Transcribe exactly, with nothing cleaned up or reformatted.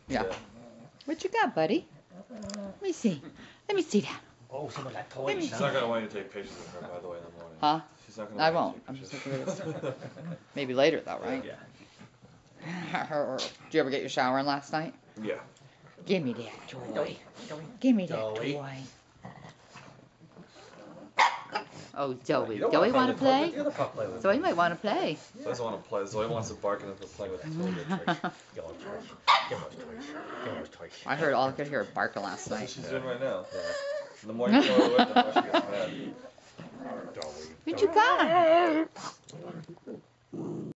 Yeah. Yeah. What you got, buddy? Let me see. Let me see that. Oh, some of that Let toy. me She's not gonna want you to take pictures of her, by the way, in the morning. Huh? She's not gonna I want won't. you I'm to just take looking pictures. at this. Maybe later, though, right? Yeah. Did you ever get your shower in last night? Yeah. Give me that toy. Joey, Joey. Give me that Joey. toy. Oh, Zoe. You don't Zoe want wanna to play play? with the other pup play with Zoe me. might want to play. Zoe doesn't want to play. Zoe wants to bark and then playing with That's toys. really good, Trish. Give those toys. Give those toys. Give those toys. I heard all I could hear barking last That's what night. she's doing right now. Yeah. The more you throw her away, the more she gets mad. Joey. What you got?